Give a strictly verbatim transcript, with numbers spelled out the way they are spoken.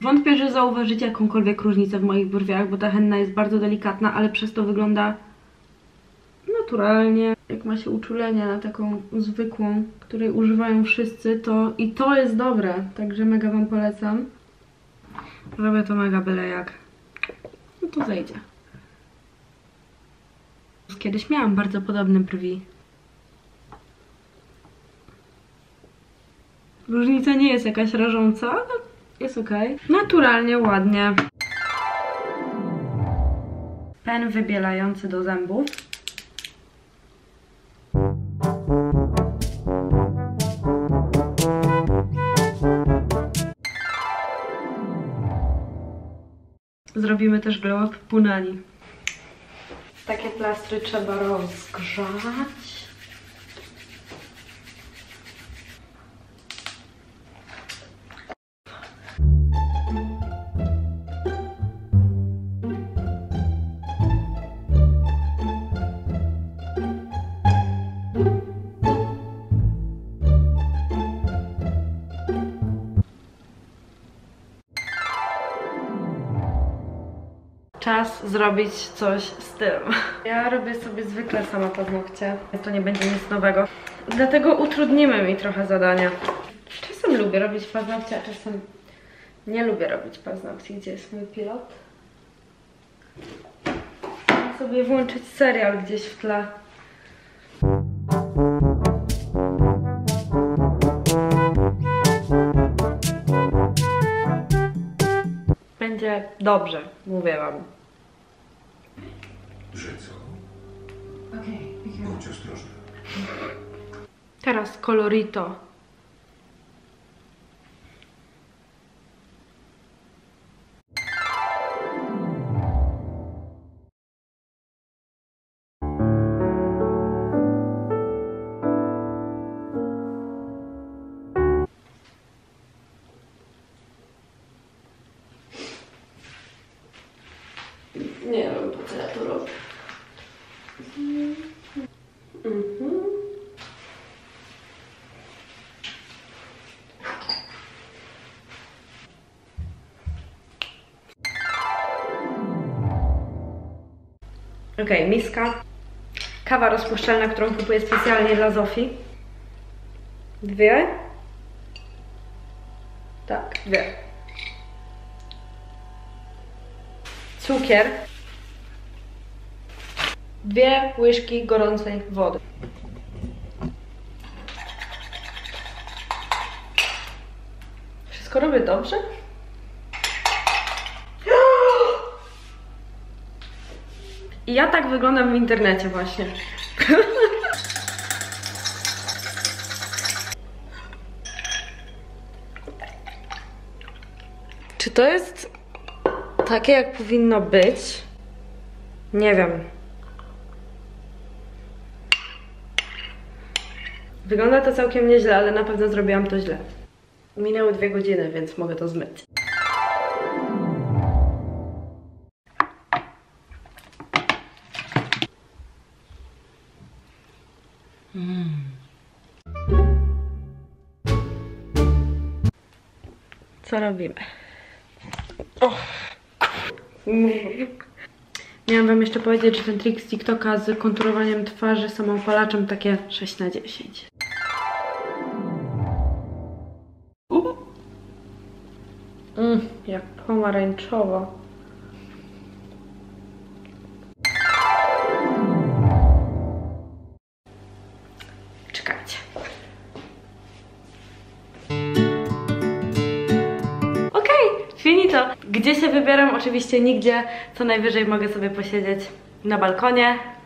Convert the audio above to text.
Wątpię, że zauważycie jakąkolwiek różnicę w moich brwiach, bo ta henna jest bardzo delikatna, ale przez to wygląda naturalnie. Jak ma się uczulenie na taką zwykłą, której używają wszyscy, to i to jest dobre, także mega wam polecam. Robię to mega byle jak. No to zejdzie. Kiedyś miałam bardzo podobne brwi. Różnica nie jest jakaś rażąca, ale jest ok. Naturalnie, ładnie. Pen wybielający do zębów. Zrobimy też glow up punani. Takie plastry trzeba rozgrzać. Czas zrobić coś z tym. Ja robię sobie zwykle sama paznokcie, więc to nie będzie nic nowego. Dlatego utrudnimy mi trochę zadania. Czasem lubię robić paznokcie, a czasem nie lubię robić paznokci. Gdzie jest mój pilot? Chcę sobie włączyć serial gdzieś w tle. Będzie dobrze, mówię wam. Że co? Okej, okay, bądź ostrożna. Teraz kolorito. Nie wiem, po co ja to robię. Mhm. Ok, miska. Kawa rozpuszczalna, którą kupuję specjalnie dla Zofii. Dwie. Tak, dwie. Cukier. Dwie łyżki gorącej wody. Wszystko robię dobrze? I ja tak wyglądam w internecie właśnie. Czy to jest takie, jak powinno być? Nie wiem. Wygląda to całkiem nieźle, ale na pewno zrobiłam to źle. Minęły dwie godziny, więc mogę to zmyć. Mm. Co robimy? Oh. Miałam wam jeszcze powiedzieć, że ten trik z TikToka z konturowaniem twarzy samoopalaczem takie sześć na dziesięć. Uh. Mm, jak pomarańczowo. Czekajcie. Finito. Gdzie się wybieram? Oczywiście nigdzie. Co najwyżej mogę sobie posiedzieć na balkonie.